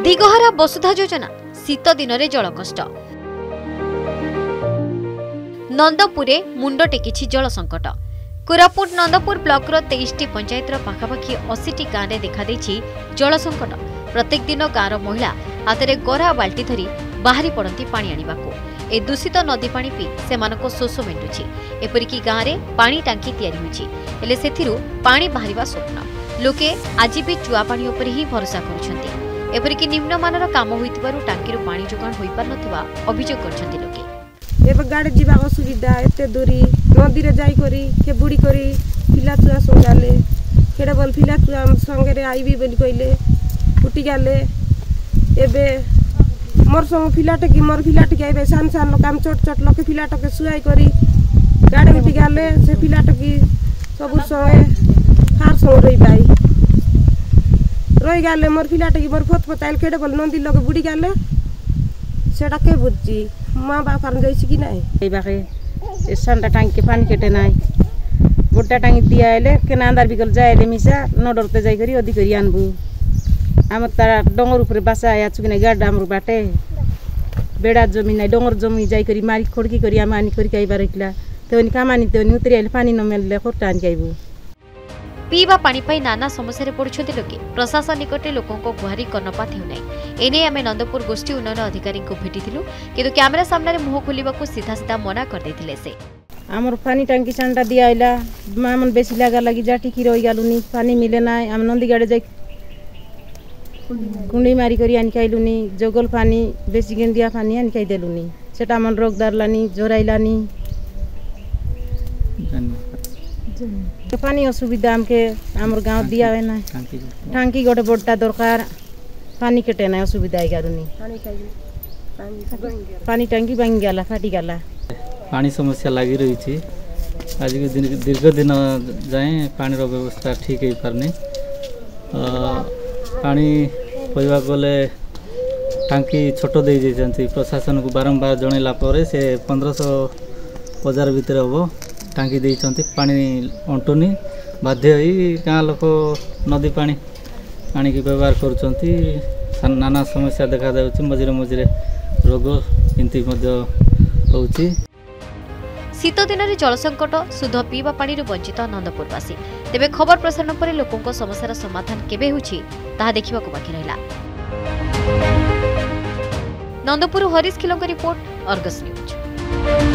दिगहरा वसुधा योजना शीत दिन में जल कष्ट। नंदपुरे मुंड टेकी जल संकट। कोरापुट नंदपुर ब्लॉकर 23टी पंचायत पाखापाखि 80टी गाँव में देखा जल संकट। प्रत्येक दिन गाँवर महिला हाथ में गरा बाल्टी धरी बाहरी पड़ती पानी आनिबाकू। ए दूषित नदी पानी पी सेमानको शोष मेटुछि। एपरिकी गाँव में पानी टांकी तैयारी होछि, हेले सेथिरु पानी बाहरिबा स्वप्न। लोके आज भी चुआ पानी उपर ही भरोसा करुछन्ति। एपरिकी निम्नमानर काम होइतिबारु टांकीरु पानी जोगाण होई पार नथिबा अभियोग करछन्ति लोके। एबे गाड़ी जीवा असुविधा एते दूरी नदी रे जाई करी के बुड़ी करी पिला चुआ संगाले केडे बोल पिला चुआ संगे रे आईबी बोली कइले फुटी गाले। एबे मोर संग पिलाटे की मोर पिलाटे आइबे सान सान काम छोट छोट लोके पिलाटे के सुआई करी गाड़ी उठी गाले से पिलाटे की सब संगे हार संग रही बाई रही गाले मोर पिलाटे की मोर फत फताइल केडे बोल नदी लगे बुड़ी गाले सेटा के बुझी माँ बाप जाइसी कि नहीं ए बाके संडा टांकी पानी केटे नाई बुड्डा टांगी दिया आइले के नांदार बिकल जाइले मिसा न डरते जाई करी अधि करी आनबू आम तारा डोंगर ऊपर बासा आया चुकिना गाड्डा हमर बाटे बेड़ा जमी नाई डोंगर जमी जाई करी मारी खोड़की करी आम आनी करी काई बारखला तेवनी कामानी तेवनी उतरी आइले पानी न मेलले खोटा आनी काइबू। पीवा पानी पाई नाना समस्या पड़ुछन्ति लोके। प्रशासन निकटे लोकों को गुहारी कर्णपात हेउनाई। एने आमे नंदपुर गोष्ठी उन्नयन अधिकारी को भेटिथिलु, किंतु कैमरा सामने मुह खोलिबाकू सीधा सीधा मना कर देथिले से। हमर पानी टांकी सांडा दिया आइला मामन बेसी लागा लगी जाटी की रही गालुनी पानी मिले ना हम नंदी गाड़े जाई कुंडी मारी करी आनी खाइलुनी जगल पानी बेसी गेंदिया पानी आनी खाइ देलुनी सेटा मन रोग दारलानी जोराइलानी पानी असुविधा हमके हमर गांव दिया है ना टांकी गोटे बड़टा दरकार पानी केटे ना असुविधा है गारुनी पानी टांकी भांगी गला फाटी गला पानी समस्या लगी रही थी। आज के दिन दीर्घ दिन जाए पानी व्यवस्था ठीक है पारनी पानी कहवा गले टांकी छोट दे जाती प्रशासन को बारंबार जनइला से 1500 भितर हम टांकी देती पानी अंटुनी बाध्य गाँ लोक नदी पानी पानी की व्यवहार कर नाना समस्या देखा मझे मझे रोग एमती होची। शीत दिन में जल संकट शुद्ध पीवा पानी वंचित नंदपुरवासी। तेबे खबर प्रसारण पर लोकों समस्यार समाधान केबे होछि ताहा देखिबाकू बाकी रहिला। Nandapur Harish Khilank report, Argus news.